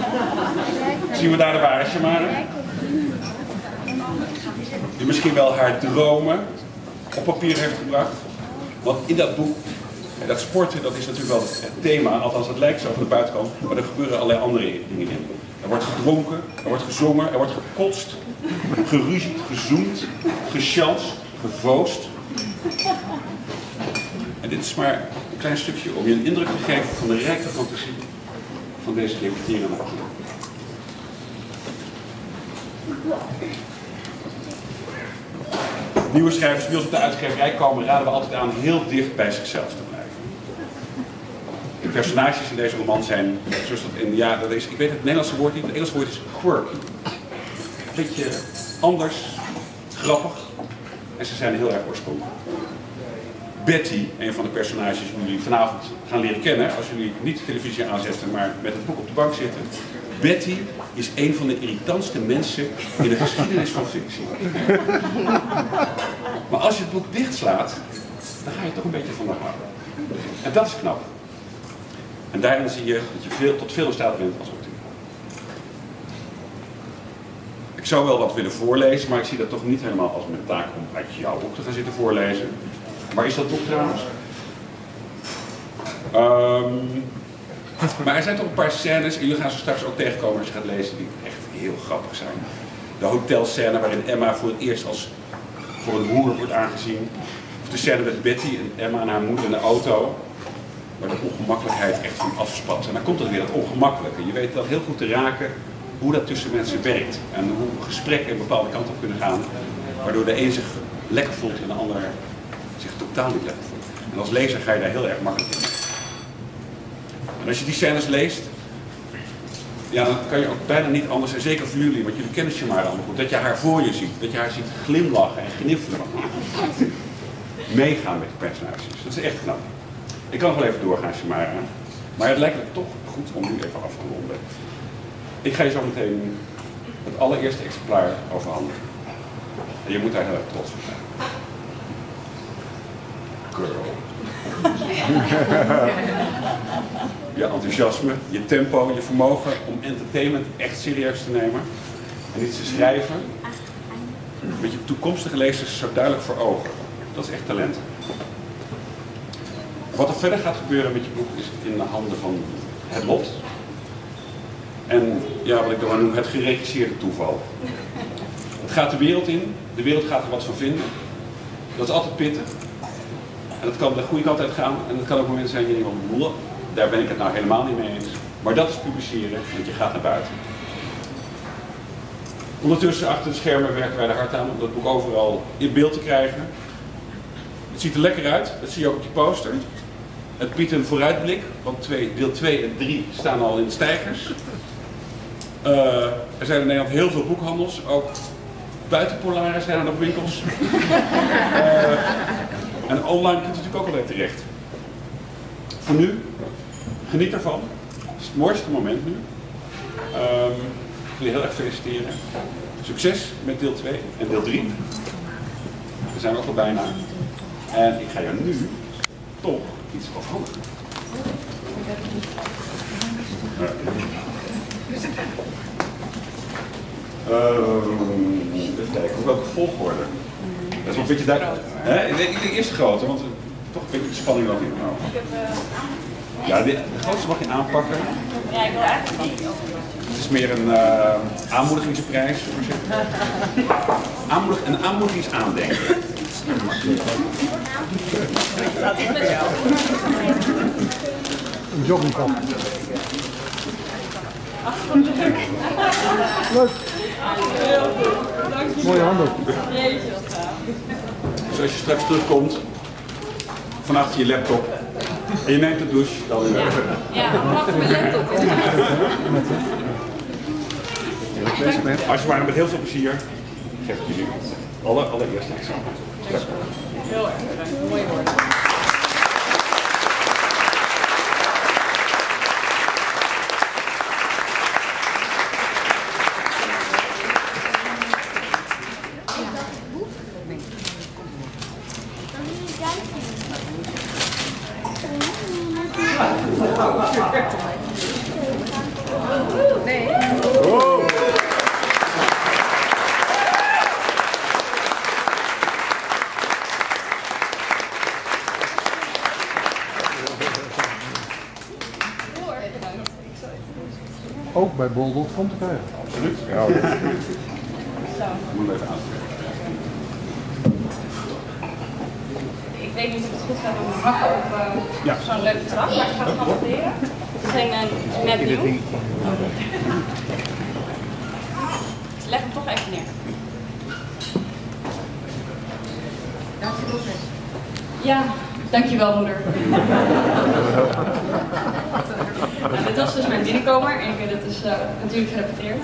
Zien we daar de ware Shamara? Die misschien wel haar dromen op papier heeft gebracht. Want in dat boek, dat sporten, dat is natuurlijk wel het thema, althans het lijkt zo van de buitenkant, maar er gebeuren allerlei andere dingen in. Er wordt gedronken, er wordt gezongen, er wordt gekotst, geruzied, gezoend, gechanst, gevoost. En dit is maar een klein stukje om je een indruk te geven van de rijke fantasie van deze debuterende acteur. Nieuwe schrijvers die bij ons op de uitgeverij komen, raden we altijd aan heel dicht bij zichzelf te blijven. De personages in deze roman zijn, zoals dat in, ja, dat is, ik weet het Nederlandse woord niet, het Engelse woord is quirky. Een beetje anders, grappig en ze zijn heel erg oorspronkelijk. Betty, een van de personages die jullie vanavond gaan leren kennen, als jullie niet de televisie aanzetten, maar met het boek op de bank zitten. Betty is een van de irritantste mensen in de geschiedenis van fictie. Maar als je het boek dichtslaat, dan ga je toch een beetje van haar houden. En dat is knap. En daarin zie je dat je tot veel in staat bent als acteur. Ik zou wel wat willen voorlezen, maar ik zie dat toch niet helemaal als mijn taak om uit jouw boek te gaan zitten voorlezen. Waar is dat boek trouwens? Maar er zijn toch een paar scènes, en jullie gaan ze straks ook tegenkomen als je gaat lezen, die echt heel grappig zijn. De hotelscène waarin Emma voor het eerst als voor een hoer wordt aangezien. Of de scène met Betty en Emma en haar moeder in de auto. Waar de ongemakkelijkheid echt van afspat. En dan komt er weer dat ongemakkelijke. Je weet dat heel goed te raken hoe dat tussen mensen werkt. En hoe gesprekken een bepaalde kant op kunnen gaan. Waardoor de een zich lekker voelt en de ander zich totaal niet lekker voelt. En als lezer ga je daar heel erg makkelijk in. En als je die scènes leest, ja, dan kan je ook bijna niet anders, en zeker voor jullie, want jullie kennen Shamara allemaal goed, dat je haar voor je ziet. Dat je haar ziet glimlachen en gniffelen. Meegaan met de personages. Dat is echt knap. Ik kan nog wel even doorgaan, Shamara. Maar het lijkt me toch goed om nu even af te ronden. Ik ga je zo meteen het allereerste exemplaar overhandigen. En je moet daar heel erg trots op zijn. Girl. Je enthousiasme, je tempo, je vermogen om entertainment echt serieus te nemen. En iets te schrijven met je toekomstige lezers zo duidelijk voor ogen. Dat is echt talent. Wat er verder gaat gebeuren met je boek is in de handen van het lot. En ja, wat ik dan maar noem, het geregisseerde toeval. Het gaat de wereld in, de wereld gaat er wat van vinden. Dat is altijd pittig. En dat kan de goede kant uit gaan en dat kan ook momenten zijn dat je denkt, daar ben ik het nou helemaal niet mee eens. Maar dat is publiceren, want je gaat naar buiten. Ondertussen achter de schermen werken wij er hard aan om dat boek overal in beeld te krijgen. Het ziet er lekker uit, dat zie je ook op die poster. Het biedt een vooruitblik, want deel 2 en 3 staan al in de stijgers. Er zijn in Nederland heel veel boekhandels, ook buiten Polaris zijn er nog winkels. En online kunt u natuurlijk ook altijd terecht. Voor nu, geniet ervan. Het is het mooiste moment nu. Ik wil je heel erg feliciteren. Succes met deel 2 en deel 3. We zijn ook al bijna. En ik ga jou nu toch iets afhandigen. Even kijken, hoe welke volgorde? Dat is wel een beetje duidelijk. Ik denk eerst de grote, want toch een beetje de spanning ook in. Ja, de grootste mag je aanpakken. Ja, ik wil eigenlijk niet. Het is meer een aanmoedigingsprijs. Een aanmoedigingsaandenken. Een joggingkap. Leuk. Mooie handel. Dus als je straks terugkomt, van achter je laptop, en je neemt de douche, dan... Ja, pak mijn laptop. Als je maar met heel veel plezier, geef ik jullie allereerst examen. Heel erg bedankt. Mooi woord. Nee. ook bij bol.com te krijgen. Absoluut. Ja, Zo. Moet even aanspreken. Ik weet niet of het goed gaat om mijn hakken op Ja. zo'n leuke trap, maar ik ga het gewoon proberen. Het is net nieuw. Dus leg hem toch even neer. Ja, dankjewel moeder. Nou, dit was dus mijn binnenkomer en dit is natuurlijk gerepeteerd.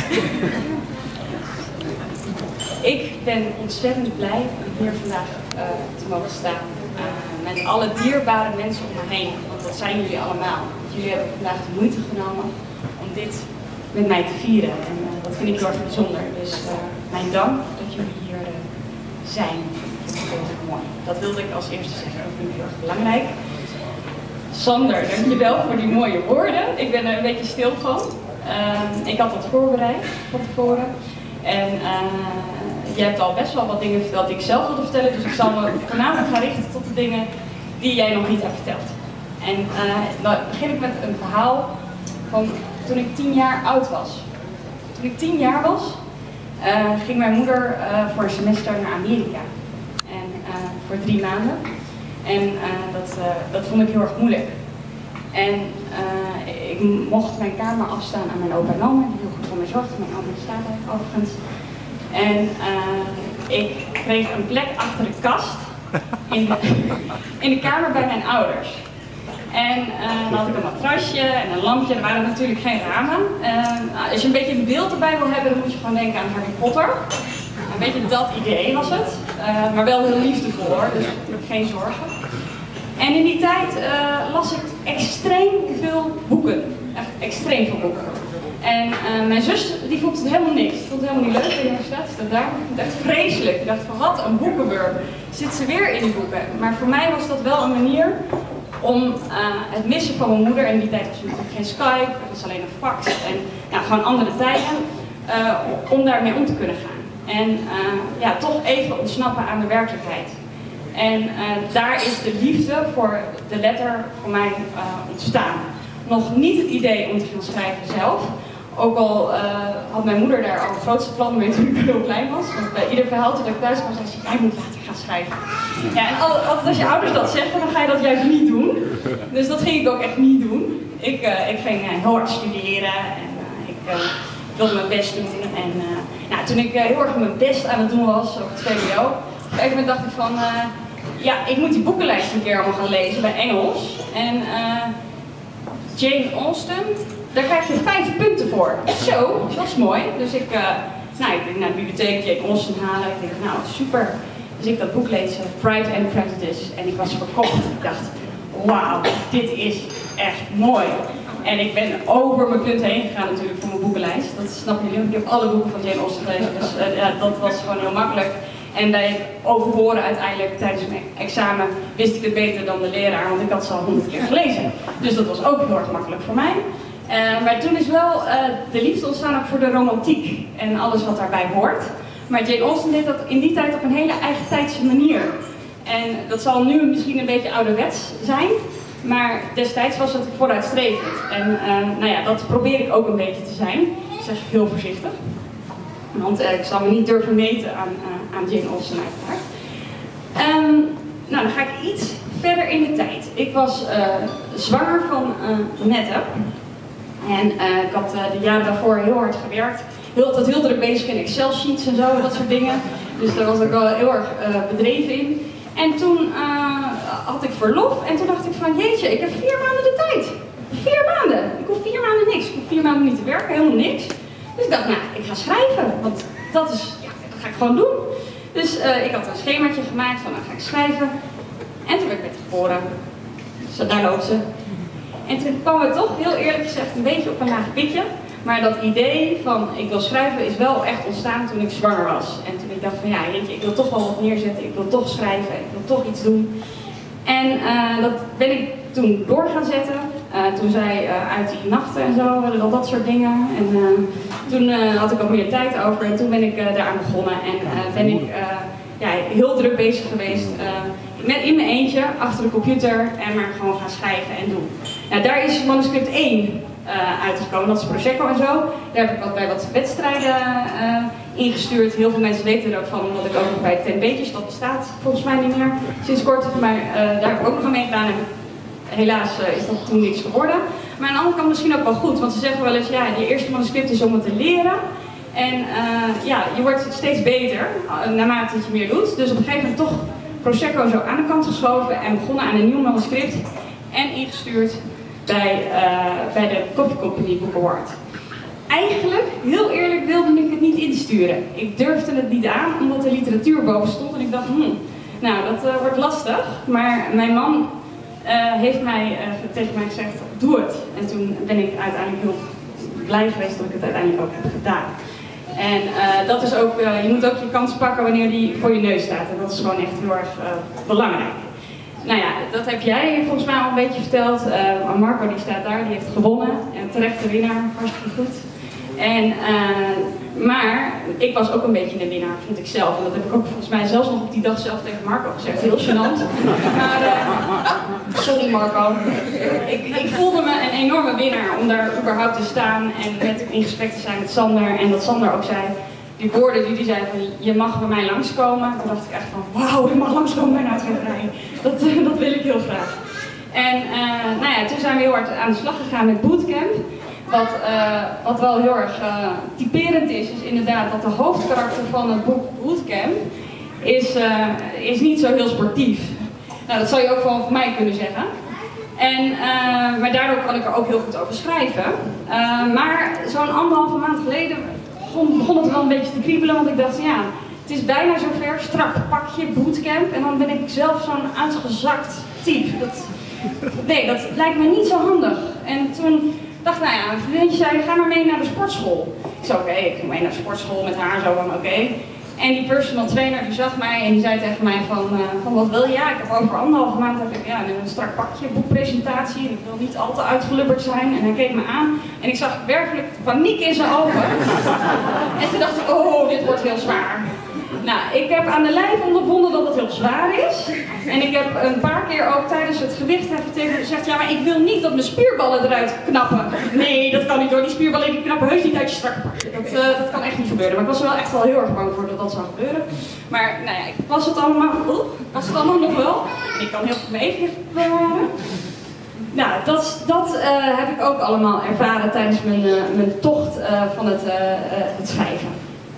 Ik ben ontzettend blij om hier vandaag te mogen staan. Met alle dierbare mensen om me heen, want dat zijn jullie allemaal. Jullie hebben vandaag de moeite genomen om dit met mij te vieren. En dat vind ik heel erg bijzonder. Dus mijn dank dat jullie hier zijn. Dat vind ik heel erg mooi. Dat wilde ik als eerste zeggen. Dat vind ik heel erg belangrijk. Sander, dankjewel voor die mooie woorden. Ik ben er een beetje stil van. Ik had dat voorbereid van tevoren. En je hebt al best wel wat dingen verteld die ik zelf wilde vertellen. Dus ik zal me voornamelijk gaan richten tot de dingen die jij nog niet hebt verteld. En dan begin ik met een verhaal van toen ik 10 jaar oud was. Toen ik 10 jaar was, ging mijn moeder voor een semester naar Amerika. En voor 3 maanden. En dat vond ik heel erg moeilijk. En ik mocht mijn kamer afstaan aan mijn opa en oma, die heel goed voor mij zorgde. Mijn oma staat er overigens. En ik kreeg een plek achter de kast in de kamer bij mijn ouders. En dan had ik een matrasje en een lampje. Er waren natuurlijk geen ramen. Als je een beetje een beeld erbij wil hebben, dan moet je gewoon denken aan Harry Potter. Een beetje dat idee was het. Maar wel heel liefdevol hoor, dus ik heb geen zorgen. En in die tijd las ik extreem veel boeken. Echt extreem veel boeken. En mijn zus die vond het helemaal niks. Die vond het helemaal niet leuk. De universiteit staat daar. Ik vond het echt vreselijk. Ik dacht van wat een boekenwurm. Zit ze weer in die boeken. Maar voor mij was dat wel een manier om het missen van mijn moeder. En in die tijd was er natuurlijk geen Skype. Het was alleen een fax. En nou, gewoon andere tijden. Om daarmee om te kunnen gaan. En ja, toch even ontsnappen aan de werkelijkheid. En daar is de liefde voor de letter voor mij ontstaan. Nog niet het idee om te gaan schrijven zelf. Ook al had mijn moeder daar al het grootste plan mee toen ik heel klein was. Want bij ieder verhaal dat ik thuis kwam, zei ze, jij moet later gaan schrijven. Ja, en altijd als je ouders dat zeggen, dan ga je dat juist niet doen. Dus dat ging ik ook echt niet doen. Ik ging heel hard studeren en ik wilde mijn best doen. En nou, toen ik heel erg mijn best aan het doen was op het VWO, op een gegeven moment dacht ik van, ja, ik moet die boekenlijst een keer allemaal gaan lezen bij Engels. En Jane Austen, daar krijg je 5 punten voor. Zo, dat is mooi. Dus ik ging naar de bibliotheek Jane Austen halen. Ik dacht, nou super. Dus ik dat boek lezen, Pride and Prejudice. En ik was verkocht. Ik dacht, wauw, dit is echt mooi. En ik ben over mijn punten heen gegaan natuurlijk voor mijn boekenlijst. Dat snap je nu. Ik heb alle boeken van Jane Austen gelezen. Dus ja, dat was gewoon heel makkelijk. En bij overhoren uiteindelijk tijdens mijn examen wist ik het beter dan de leraar, want ik had ze al 100 keer gelezen. Dus dat was ook heel erg makkelijk voor mij. Maar toen is wel de liefde ontstaan ook voor de romantiek en alles wat daarbij hoort. Maar Jane Austen deed dat in die tijd op een hele eigentijdse manier. En dat zal nu misschien een beetje ouderwets zijn, maar destijds was het vooruitstrevend. En nou ja, dat probeer ik ook een beetje te zijn. Ik zeg heel voorzichtig. Want ik zal me niet durven meten aan Jane Austen uiteraard. Nou, dan ga ik iets verder in de tijd. Ik was zwanger van Nette. En ik had de jaren daarvoor heel hard gewerkt. Heel druk bezig in Excel sheets en zo, dat soort dingen. Dus daar was ik wel heel erg bedreven in. En toen had ik verlof en toen dacht ik van jeetje, ik heb 4 maanden de tijd. 4 maanden! Ik hoef 4 maanden niks. Ik hoef 4 maanden niet te werken, helemaal niks. Dus ik dacht, nou, ik ga schrijven, want dat ga ik gewoon doen. Dus ik had een schemaatje gemaakt van, dan ga ik schrijven. En toen werd Bette geboren. Dus daar loopt ze. En toen kwam het toch, heel eerlijk gezegd, een beetje op een laag pitje. Maar dat idee van, ik wil schrijven, is wel echt ontstaan toen ik zwanger was. En toen ik dacht van, ja, jeetje, ik wil toch wel wat neerzetten. Ik wil toch schrijven, ik wil toch iets doen. En dat ben ik toen door gaan zetten. Toen zij uit die nachten en zo, al dat soort dingen. En toen had ik ook meer tijd over en toen ben ik daaraan begonnen. En ben ik heel druk bezig geweest in mijn eentje, achter de computer en maar gewoon gaan schrijven en doen. Nou, daar is manuscript 1 uitgekomen. Dat is Prosecco en zo. Daar heb ik bij wat wedstrijden ingestuurd. Heel veel mensen weten er ook van, omdat ik ook nog bij Ten Beetjes, dat bestaat volgens mij niet meer sinds kort. Maar daar heb ik ook nog aan meegedaan. En helaas is dat toen niks geworden. Maar aan de andere kant misschien ook wel goed, want ze zeggen wel eens, ja, je eerste manuscript is om het te leren. En ja, je wordt steeds beter naarmate dat je meer doet. Dus op een gegeven moment toch Prosecco zo aan de kant geschoven en begonnen aan een nieuw manuscript. En ingestuurd bij de Coffee Company Book Award. Eigenlijk, heel eerlijk, wilde ik het niet insturen. Ik durfde het niet aan, omdat de literatuur boven stond. En ik dacht, nou, dat wordt lastig. Maar mijn man heeft tegen mij gezegd, doe het. En toen ben ik uiteindelijk heel blij geweest dat ik het uiteindelijk ook heb gedaan. En dat is ook, je moet ook je kans pakken wanneer die voor je neus staat. En dat is gewoon echt heel erg belangrijk. Nou ja, dat heb jij volgens mij al een beetje verteld. Marco die staat daar, die heeft gewonnen. En terecht de winnaar, hartstikke goed. En, maar ik was ook een beetje een winnaar, vond ik zelf. En dat heb ik ook volgens mij zelfs nog op die dag zelf tegen Marco gezegd. Heel gênant. Maar, sorry Marco. Ik voelde me een enorme winnaar om daar überhaupt te staan en met in gesprek te zijn met Sander. En dat Sander ook zei, die woorden die zei van, je mag bij mij langskomen. Toen dacht ik echt van, wauw, ik mag langskomen bij een uitgeverij. Dat wil ik heel graag. En nou ja, toen zijn we heel hard aan de slag gegaan met Bootcamp. Wat wel heel erg typerend is inderdaad dat de hoofdkarakter van het boek Bootcamp is niet zo heel sportief. Nou, dat zou je ook wel van mij kunnen zeggen. En, maar daardoor kan ik er ook heel goed over schrijven. Maar zo'n 1,5 maand geleden begon het wel een beetje te kriebelen, want ik dacht, ja, het is bijna zover, strak pakje, bootcamp, en dan ben ik zelf zo'n uitgezakt type. Nee, dat lijkt me niet zo handig. En toen dacht ik, nou ja, een vriendje zei, ga maar mee naar de sportschool. Ik zei, oké, ik ging mee naar de sportschool met haar, zo van oké. En die personal trainer die zag mij en die zei tegen mij van wat wil je? Ja, ik heb over 1,5 maand heb ik een strak pakje, boekpresentatie. En ik wil niet al te uitgelubberd zijn. En hij keek me aan en ik zag werkelijk paniek in zijn ogen. En toen dacht ik, oh, dit wordt heel zwaar. Nou, ik heb aan de lijf ondervonden dat het heel zwaar is. En ik heb een paar keer ook tijdens het gewichtheffen tegen hem gezegd, ja, maar ik wil niet dat mijn spierballen eruit knappen. Nee, dat kan niet hoor, die spierballen die knappen heus niet uit je strakke pakje. Dat kan echt niet gebeuren. Maar ik was er wel echt wel heel erg bang voor dat dat zou gebeuren. Maar nou ja, was het allemaal nog wel. En ik kan heel goed mijn evenwicht bewaren. Nou, dat heb ik ook allemaal ervaren tijdens mijn tocht van het schrijven.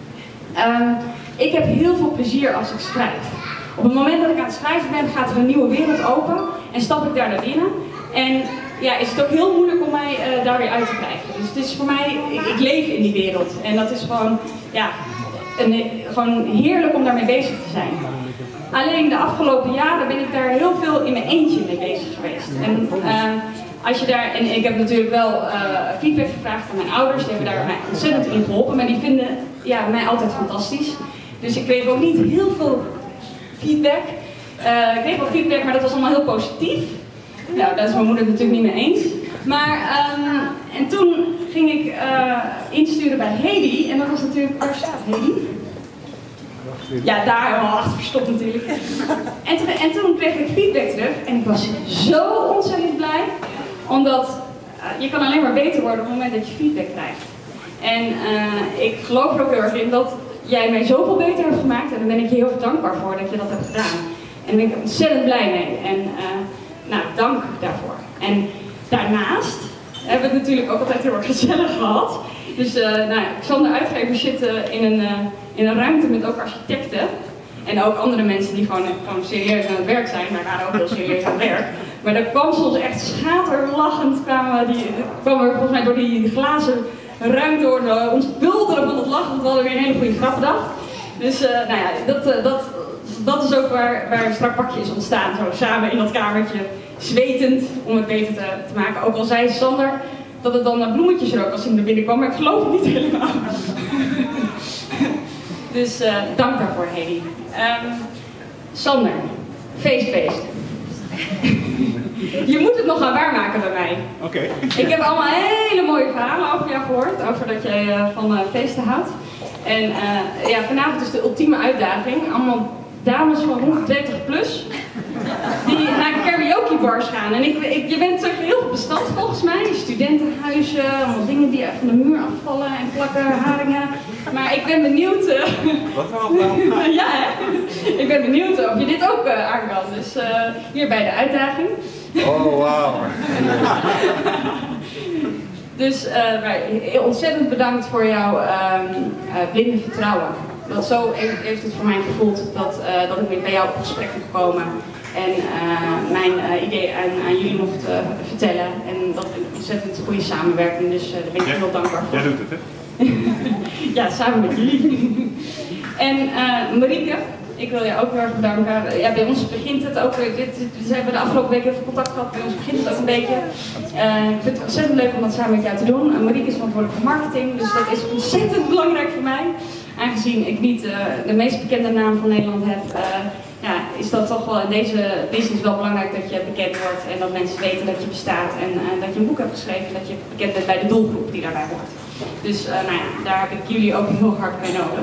Ik heb heel veel plezier als ik schrijf. Op het moment dat ik aan het schrijven ben, gaat er een nieuwe wereld open en stap ik daar naar binnen. En ja, is het ook heel moeilijk om mij daar weer uit te krijgen. Dus het is voor mij, ik leef in die wereld. En dat is gewoon, ja, gewoon heerlijk om daarmee bezig te zijn. Alleen de afgelopen jaren ben ik daar heel veel in mijn eentje mee bezig geweest. En als je daar, en ik heb natuurlijk wel feedback gevraagd van mijn ouders, die hebben daar mij ontzettend in geholpen, maar die vinden mij altijd fantastisch. Dus ik kreeg ook niet heel veel feedback. Ik kreeg wel feedback, maar dat was allemaal heel positief. Nou, daar is mijn moeder het natuurlijk niet mee eens. Maar, en toen ging ik insturen bij Hedy, en dat was natuurlijk, waar staat Hedy? Ja, daar helemaal achter verstopt natuurlijk. En toen kreeg ik feedback terug en ik was zo ontzettend blij. Omdat je kan alleen maar beter worden op het moment dat je feedback krijgt. En ik geloof er ook heel erg in dat jij mij zoveel beter hebt gemaakt. En daar ben ik je heel erg dankbaar voor dat je dat hebt gedaan. En daar ben ik ontzettend blij mee. En nou, dank daarvoor. En daarnaast hebben we het natuurlijk ook altijd heel erg gezellig gehad. Dus nou, Xander Uitgevers zit in een ruimte met ook architecten. En ook andere mensen die gewoon serieus aan het werk zijn. Wij waren ook heel serieus aan het werk. Maar er kwam soms echt schaterlachend, kwam er volgens mij door die glazen ruimte door ons bulderen van het lachen. Want we hadden weer een hele goede grap bedacht. Dus nou ja, dat is ook waar Strak Pakje is ontstaan. Zo samen in dat kamertje, zwetend om het beter te maken. Ook al zei Sander dat het dan naar bloemetjes rook als hij er binnenkwam, maar ik geloof het niet helemaal. Dus dank daarvoor, Hedy. Sander, feestfeest. Je moet het nog gaan waarmaken bij mij. Oké. Ik heb allemaal hele mooie verhalen over jou gehoord, over dat jij van feesten houdt. En ja, vanavond is de ultieme uitdaging. Allemaal dames van 130 plus. die naar karaokebars gaan. En je bent er heel bestand volgens mij. Studentenhuizen, allemaal dingen die van de muur afvallen en plakken, haringen. Maar ik ben benieuwd... Wat wel nou? Ja, hè? Ik ben benieuwd of je dit ook aan kan. Dus hier bij de uitdaging. Oh, wauw. Dus ontzettend bedankt voor jouw blinde vertrouwen. Want zo heeft het voor mij gevoeld dat ik weer bij jou op gesprek moet komen. En mijn idee aan jullie mocht vertellen. En dat is een ontzettend goede samenwerking. Dus daar ben ik heel dankbaar voor. Jij doet het, hè? Ja, samen met jullie. En Marieke, ik wil je ook heel erg bedanken. Ja, bij ons begint het ook, we hebben de afgelopen week heel veel contact gehad, bij ons begint het ook een beetje. Ik vind het ontzettend leuk om dat samen met jou te doen. Marieke is verantwoordelijk voor marketing, dus dat is ontzettend belangrijk voor mij. Aangezien ik niet de meest bekende naam van Nederland heb, ja, is dat toch wel in deze business wel belangrijk dat je bekend wordt en dat mensen weten dat je bestaat en dat je een boek hebt geschreven, dat je bekend bent bij de doelgroep die daarbij hoort. Dus nou ja, daar heb ik jullie ook heel hard bij nodig.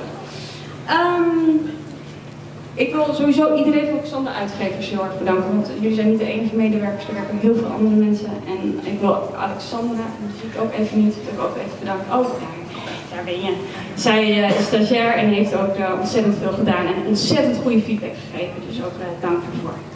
Ik wil sowieso iedereen van Xander Uitgevers heel erg bedanken, want jullie zijn niet de enige medewerkers, er werken heel veel andere mensen. En ik wil Alexandra, die zie ik ook even niet, ook even bedanken. Oh, daar ben je. Zij is stagiair en heeft ook ontzettend veel gedaan en ontzettend goede feedback gegeven, dus ook dank daarvoor.